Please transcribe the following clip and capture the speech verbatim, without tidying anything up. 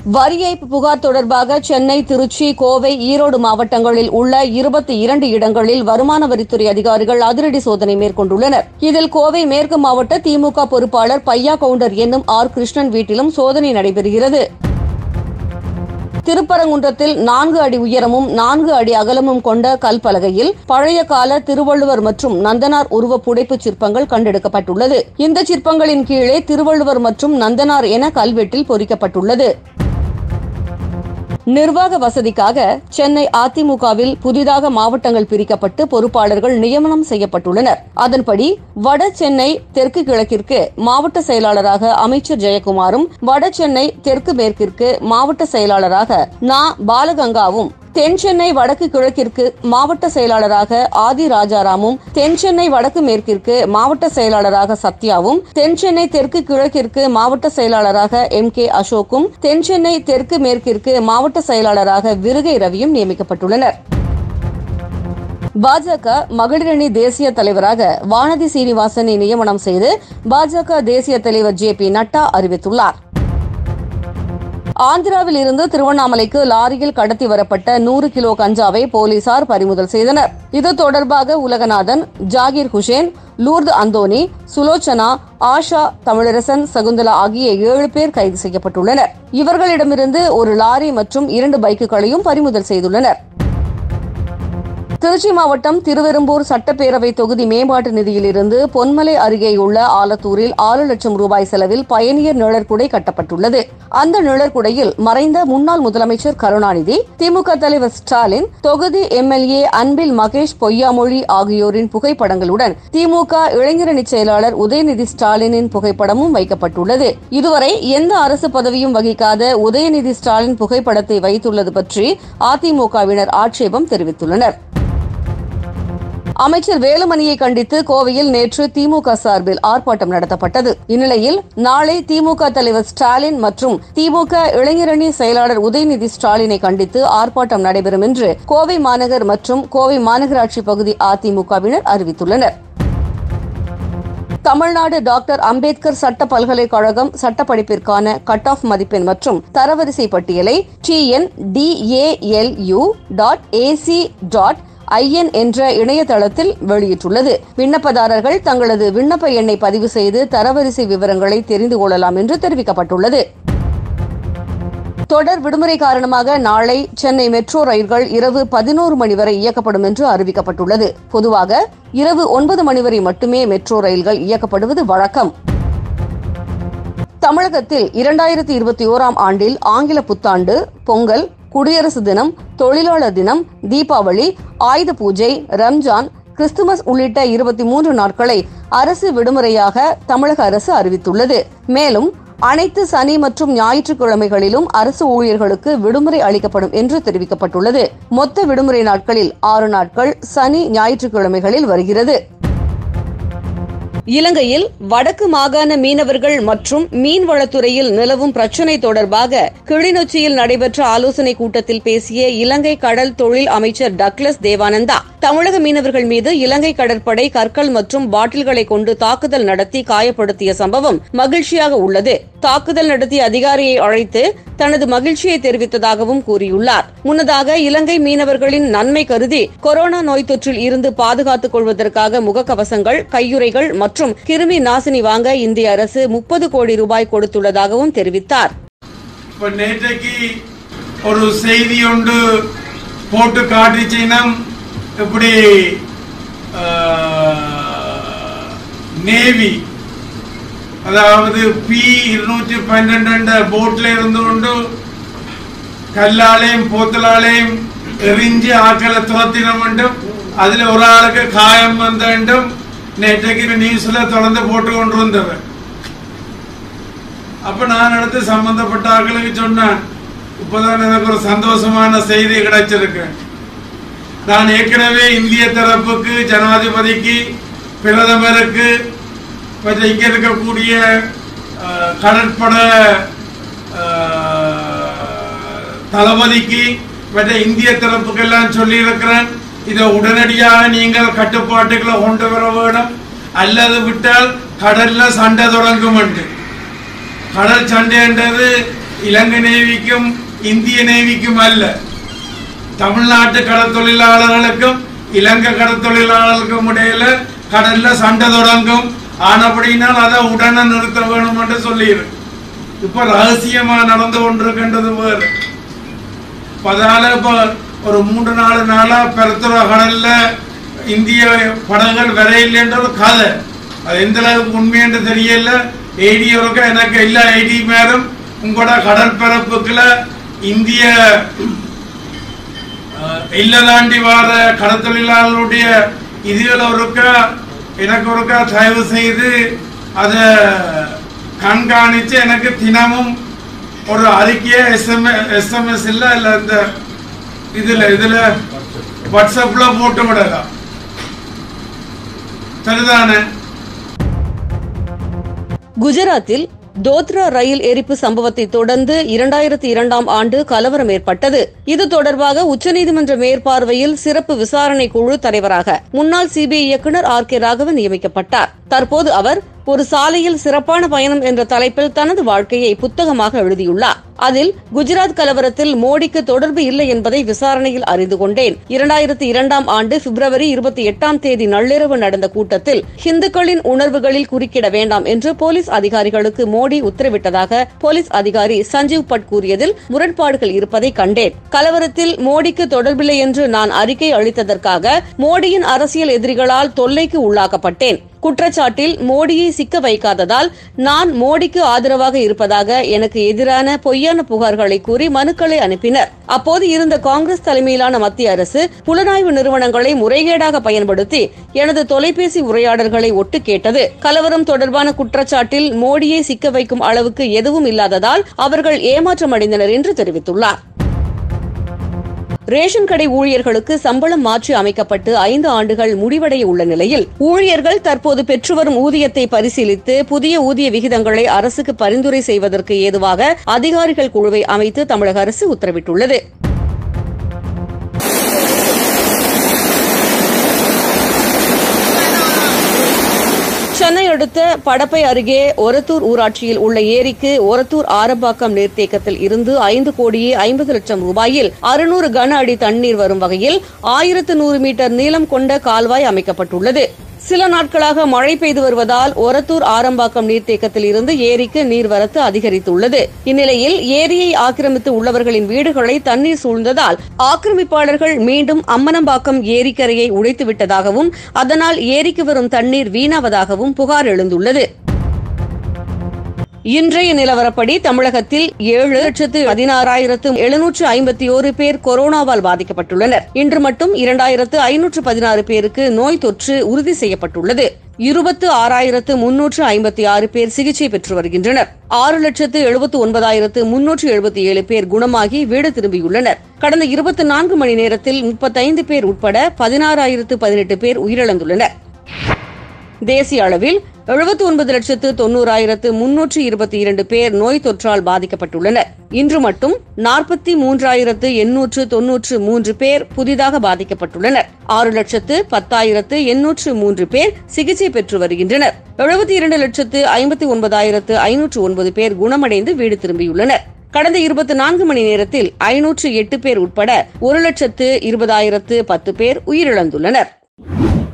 வரி ஏய்ப்பு புகார் தொடர்பாக சென்னை, திருச்சி, கோவை, ஈரோடு மாவட்டங்களில் உள்ள இருபத்தி இரண்டு இடங்களில் வருமான வரித்துறை அதிகாரிகள் அதிரடி சோதனை மேற்கொண்டுள்ளனர். இதில் கோவை மேற்கு மாவட்ட திமுக பொறுப்பாளர் பையா கவுண்டர் என்னும் ஆர் கிருஷ்ணன் வீட்டிலும் சோதனை நடைபெறுகிறது. திருப்பரங்குன்றத்தில் நான்கு அடி உயரமும் நான்கு அடி அகலமும் கொண்ட கல்பலகையில் பழைய கால திருவள்ளுவர் மற்றும் நந்தனார் உருவ புடைப்பு சிற்பங்கள் கண்டெடுக்கப்பட்டுள்ளது. இந்த சிற்பங்களின் கீழே திருவள்ளுவர் மற்றும் நந்தனார் என கல்வெட்டில் பொறிக்கப்பட்டுள்ளது. நிர்வாக வசதிக்காக சென்னை அதிமுகவில் புதிதாக மாவட்டங்கள் பிரிக்கப்பட்டு பொறுப்பாளர்கள் நியமனம் செய்யப்பட்டுள்ளனர். அதன்படி வட சென்னை தெற்கு கிழக்கிற்கு மாவட்ட செயலாளராக அமைச்சர் ஜெயக்குமாரும், வட சென்னை தெற்கு மேற்கிற்கு மாவட்ட செயலாளராக நா பாலகங்காவும், தென் சென்னை வடக்கு கிழக்கிற்கு மாவட்ட செயலாளராக ஆதி ராஜாராமும், தென் சென்னை வடக்கு மேற்கிற்கு மாவட்ட செயலாளராக சத்யாவும், தென் சென்னை தெற்கு கிழக்கிற்கு மாவட்ட செயலாளராக எம் கே அசோக்கும், தென் சென்னை தெற்கு மேற்கிற்கு மாவட்ட செயலாளராக விருகை ரவியும் நியமிக்கப்பட்டுள்ளனர். பாஜக மகளிரணி தேசிய தலைவராக வானதி சீனிவாசனை நியமனம் செய்து பாஜக தேசிய தலைவர் ஜே பி நட்டா அறிவித்துள்ளார். ஆந்திராவில் இருந்து திருவண்ணாமலைக்கு லாரியில் கடத்தி வரப்பட்ட நூறு கிலோ கஞ்சாவை போலீசார் பறிமுதல் செய்தனர். இது தொடர்பாக உலகநாதன், ஜாகிர் ஹுசேன், லூர்து அந்தோனி, சுலோச்சனா, ஆஷா, தமிழரசன், சகுந்தலா ஆகிய ஏழு பேர் கைது செய்யப்பட்டுள்ளனர். இவர்களிடமிருந்து ஒரு லாரி மற்றும் இரண்டு பைக்குகளையும் பறிமுதல் செய்துள்ளனர். திருச்சி மாவட்டம் திருவெரும்பூர் சட்டப்பேரவை தொகுதி மேம்பாட்டு நிதியிலிருந்து பொன்மலை அருகேயுள்ள ஆலத்தூரில் ஆறு லட்சம் ரூபாய் செலவில் பயணியர் நிழற்குடை கட்டப்பட்டுள்ளது. அந்த நிழற்குடையில் மறைந்த முன்னாள் முதலமைச்சர் கருணாநிதி, திமுக தலைவர் ஸ்டாலின், தொகுதி M L A Anbil Mahesh Poyyamozhi ஆகியோரின் புகைப்படங்களுடன் திமுக இளைஞரணி செயலாளர் உதயநிதி ஸ்டாலினின் புகைப்படமும் வைக்கப்பட்டுள்ளது. இதுவரை எந்த அரசு பதவியும் வகிக்காத உதயநிதி ஸ்டாலின் புகைப்படத்தை வைத்துள்ளது பற்றி அதிமுகவினர் ஆட்சேபம் தெரிவித்துள்ளனர். அமைச்சர் வேலுமணியை கண்டித்து கோவையில் நேற்று திமுக சார்பில் ஆர்ப்பாட்டம் நடத்தப்பட்டது. இந்நிலையில் நாளை திமுக தலைவர் ஸ்டாலின் மற்றும் திமுக இளைஞரணி செயலாளர் உதயநிதி ஸ்டாலினை கண்டித்து ஆர்ப்பாட்டம் நடைபெறும் என்று கோவை மாநகர் மற்றும் கோவை மாநகராட்சி பகுதி அதிமுகவினர் அறிவித்துள்ளனர். தமிழ்நாடு டாக்டர் அம்பேத்கர் சட்ட பல்கலைக்கழகம் சட்டப்படிப்பிற்கான கட் ஆஃப் மதிப்பெண் மற்றும் தரவரிசை பட்டியலை T N D A L U dot A C dot IN என்ற இணையதளத்தில் வெளியிட்டுள்ளது. விண்ணப்பதாரர்கள் தங்களது விண்ணப்ப எண்ணை பதிவு செய்து தரவரிசை விவரங்களை தெரிந்து கொள்ளலாம் என்று தெரிவிக்கப்பட்டுள்ளது. தொடர் விடுமுறை காரணமாக நாளை சென்னை மெட்ரோ ரயில்கள் இரவு பதினோரு மணி வரை இயக்கப்படும் என்று அறிவிக்கப்பட்டுள்ளது. பொதுவாக இரவு ஒன்பது மணி வரை மட்டுமே மெட்ரோ ரயில்கள் இயக்கப்படுவது வழக்கம். தமிழகத்தில் இரண்டாயிரத்தி இருபத்தி ஓராம் ஆண்டில் ஆங்கில புத்தாண்டு, பொங்கல், குடியரசு தினம், தொழிலாளர் தினம், தீபாவளி, ஆயுத பூஜை, ரம்ஜான், கிறிஸ்துமஸ் உள்ளிட்ட இருபத்தி மூன்று நாட்களை அரசு விடுமுறையாக தமிழக அரசு அறிவித்துள்ளது. மேலும் அனைத்து சனி மற்றும் ஞாயிற்றுக்கிழமைகளிலும் அரசு ஊழியர்களுக்கு விடுமுறை அளிக்கப்படும் என்று தெரிவிக்கப்பட்டுள்ளது. மொத்த விடுமுறை நாட்களில் ஆறு நாட்கள் சனி, ஞாயிற்றுக்கிழமைகளில் வருகிறது. இலங்கையில் வடக்கு மாகாண மீனவர்கள் மற்றும் மீன்வளத்துறையில் நிலவும் பிரச்சினை தொடர்பாக கிளிநொச்சியில் நடைபெற்ற ஆலோசனைக் கூட்டத்தில் பேசிய இலங்கை கடல் தொழில் அமைச்சர் டக்ளஸ் தேவானந்தா, தமிழக மீனவர்கள் மீது இலங்கை கடற்படை கற்கள் மற்றும் பாட்டில்களை கொண்டு தாக்குதல் நடத்தி காயப்படுத்திய சம்பவம் மகிழ்ச்சியாக உள்ளது. தாக்குதல் நடத்திய அதிகாரியை அழைத்து தனது மகிழ்ச்சியை தெரிவித்ததாகவும் கூறியுள்ளார். முன்னதாக இலங்கை மீனவர்களின் நன்மை கருதி கொரோனா நோய் தொற்றில் இருந்து பாதுகாத்துக் கொள்வதற்காக முகக்கவசங்கள், கையுறைகள் மற்றும் கிருமி நாசினி வாங்க இந்திய அரசு முப்பது கோடி ரூபாய் கொடுத்துள்ளதாகவும் தெரிவித்தார். நேற்றைக்கு ஒரு செய்தி ஒன்று போட்டு காட்டிச்சினம், இப்படி நேவி அதாவது பி இருநூற்றி பன்னெண்டு போட்ல இருந்து கொண்டு கல்லாலையும் போத்தலாலையும் எரிஞ்சு ஆக்களை துரத்தின வேண்டும். அதுல ஒரு ஆளுக்கு காயம் வந்த வேண்டும். நேற்றைக்கு நியூஸ்ல தொடர்ந்து போட்டு கொண்டு வந்தவர். அப்ப நான் அடுத்து சம்பந்தப்பட்ட ஆட்களுக்கு சொன்னேன், இப்பதான் எனக்கு ஒரு சந்தோஷமான செய்தி கிடைச்சிருக்கு. நான் ஏற்கனவே இந்திய தரப்புக்கு, ஜனாதிபதிக்கு, பிரதமருக்கு, இங்க இருக்கக்கூடிய கடற்பட தளபதிக்கு, மற்ற இந்திய தரப்புக்கெல்லாம் சொல்லி இருக்கிறேன், இதை உடனடியாக நீங்கள் கட்டுப்பாட்டுகளை கொண்டு வர வேண்டும், அல்லது விட்டால் கடல்ல சண்டை தொடங்கும். கடல் சண்டைன்றது இலங்கை நேவிக்கும் இந்திய நேவிக்கும் அல்ல, தமிழ்நாட்டு கடற்தொழிலாளர்களுக்கும் இலங்கை கடற்தொழிலாளர்களுக்கும் இடையில கடல்ல சண்டை தொடங்கும். ஆனப்படினால் அதை உடனே நிறுத்த வேணும் என்று சொல்லியிருக்கு. இப்ப ரகசியமா நடந்து கொண்டிருக்கின்றது வேறு. அதால இப்ப ஒரு மூன்று நாலு நாளா பெருத்துற கடல்ல இந்திய படகுகள் வரையில் என்ற ஒரு கதை. அது எந்த அளவுக்கு உண்மை என்று தெரியல. ஐடி இருக்க எனக்கு எல்லா ஐடி மேலும் உங்களோட கடல் பரப்புக்குள்ள இந்திய இல்ல தாண்டி வர கடற்தொழிலாளர்களுடைய இதுல ஒருக்கா எனக்கு ஒருக்கா தயவு செய்து அதை கண்காணிச்சு எனக்கு தினமும் ஒரு அறிக்கையை எஸ்எம்எஸ் எஸ்எம்எஸ் இல்ல இல்ல இந்த இதுல இதுல வாட்ஸ்அப்ல போட்டு விடலாம். சரிதானே? குஜராத்தில் தோத்ரா ரயில் எரிப்பு சம்பவத்தை தொடர்ந்து இரண்டாயிரத்தி இரண்டாம் ஆண்டு கலவரம் ஏற்பட்டது. இது தொடர்பாக உச்சநீதிமன்ற மேற்பார்வையில் சிறப்பு விசாரணை குழு தலைவராக முன்னாள் சிபிஐ இயக்குநர் ஆர் கே ராகவன் நியமிக்கப்பட்டார். தற்போது அவர் ஒரு சாலையில் சிறப்பான பயணம் என்ற தலைப்பில் தனது வாழ்க்கையை புத்தகமாக எழுதியுள்ளார். அதில் குஜராத் கலவரத்தில் மோடிக்கு தொடர்பு இல்லை என்பதை விசாரணையில் அறிந்து கொண்டேன். இரண்டாயிரத்தி இரண்டாம் ஆண்டு பிப்ரவரி இருபத்தி எட்டாம் தேதி நள்ளிரவு நடந்த கூட்டத்தில் இந்துக்களின் உணர்வுகளில் குறுக்கிட வேண்டாம் என்று போலீஸ் அதிகாரிகளுக்கு மோடி உத்தரவிட்டதாக போலீஸ் அதிகாரி சஞ்சீவ் பட் கூறியதில் முரண்பாடுகள் இருப்பதை கண்டேன். கலவரத்தில் மோடிக்கு தொடர்பில்லை என்று நான் அறிக்கை அளித்ததற்காக மோடியின் அரசியல் எதிரிகளால் தொல்லைக்கு உள்ளாக்கப்பட்டேன். குற்றச்சாட்டில் மோடியை சிக்க வைக்காததால் நான் மோடிக்கு ஆதரவாக இருப்பதாக எனக்கு எதிரான பொய்யான புகார்களை கூறி மனுக்களை அனுப்பினர். அப்போது இருந்த காங்கிரஸ் தலைமையிலான மத்திய அரசு புலனாய்வு நிறுவனங்களை முறைகேடாக பயன்படுத்தி எனது தொலைபேசி உரையாடல்களை ஒட்டு கேட்டது. கலவரம் தொடர்பான குற்றச்சாட்டில் மோடியை சிக்க வைக்கும் அளவுக்கு எதுவும் இல்லாததால் அவர்கள் ஏமாற்றமடைந்தனர் என்று தெரிவித்துள்ளார். ரேஷன் கடை ஊழியர்களுக்கு சம்பளம் மாற்றி அமைக்கப்பட்டு ஐந்து ஆண்டுகள் முடிவடைய உள்ள நிலையில் ஊழியர்கள் தற்போது பெற்று வரும் ஊதியத்தை பரிசீலித்து புதிய ஊதிய விகிதங்களை அரசுக்கு பரிந்துரை செய்வதற்கு ஏதுவாக அதிகாரிகள் குழுவை அமைத்து தமிழக அரசு உத்தரவிட்டுள்ளது. சென்னை அடுத்த படப்பை அருகே ஒரத்தூர் ஊராட்சியில் உள்ள ஏரிக்கு ஒரத்தூர் ஆரம்பாக்கம் நீர்த்தேக்கத்தில் இருந்து ஐந்து கோடியே ஐம்பது லட்சம் ரூபாயில் அறுநூறு கன அடி தண்ணீர் வரும் வகையில் ஆயிரத்து நூறு மீட்டர் நீளம் கொண்ட கால்வாய் அமைக்கப்பட்டுள்ளது. சில நாட்களாக மழை பெய்து வருவதால் ஒரத்தூர் ஆரம்பாக்கம் நீர்த்தேக்கத்தில் இருந்து ஏரிக்கு நீர்வரத்து அதிகரித்துள்ளது. இந்நிலையில் ஏரியை ஆக்கிரமித்து உள்ளவர்களின் வீடுகளை தண்ணீர் சூழ்ந்ததால் ஆக்கிரமிப்பாளர்கள் மீண்டும் அம்மனம்பாக்கம் ஏரிக்கரையை உடைத்துவிட்டதாகவும் அதனால் ஏரிக்கு வரும் தண்ணீர் வீணாவதாகவும் புகார் எழுந்துள்ளது. இன்றைய நிலவரப்படி தமிழகத்தில் ஏழு லட்சத்து பதினாறாயிரத்து எழுநூற்று ஐம்பத்தி ஒரு பேர் கொரோனாவால் பாதிக்கப்பட்டுள்ளனர். இன்று மட்டும் இரண்டாயிரத்து ஐநூற்று பதினாறு பேருக்கு நோய் தொற்று உறுதி செய்யப்பட்டுள்ளது. இருபத்து ஆறாயிரத்து முன்னூற்று ஐம்பத்தி ஆறு பேர் சிகிச்சை பெற்று வருகின்றனர். ஆறு லட்சத்து எழுபத்து ஒன்பதாயிரத்து முன்னூற்று எழுபத்தி ஏழு பேர் குணமாகி வீடு திரும்பியுள்ளனர். கடந்த இருபத்தி நான்கு மணி நேரத்தில் முப்பத்தைந்து பேர் உட்பட பதினாறாயிரத்து பதினெட்டு பேர் உயிரிழந்துள்ளனர். தேசிய அளவில் எழுபத்தி ஒன்பது லட்சத்து தொன்னூறாயிரத்து முன்னூற்று இருபத்தி இரண்டு பேர் நோய் தொற்றால் பாதிக்கப்பட்டுள்ளனர். இன்று மட்டும் நாற்பத்தி மூன்றாயிரத்து எண்ணூற்று தொன்னூற்று மூன்று பேர் புதிதாக பாதிக்கப்பட்டுள்ளனர். ஆறு லட்சத்து பத்தாயிரத்து எண்ணூற்று மூன்று பேர் சிகிச்சை பெற்று வருகின்றனர். எழுபத்தி இரண்டு லட்சத்து ஐம்பத்தி ஒன்பதாயிரத்து ஐநூற்று ஒன்பது பேர் குணமடைந்து வீடு திரும்பியுள்ளனர். கடந்த இருபத்தி நான்கு மணி நேரத்தில் ஐநூற்று எட்டு பேர் உட்பட ஒரு லட்சத்து இருபதாயிரத்து பத்து பேர் உயிரிழந்துள்ளனர்.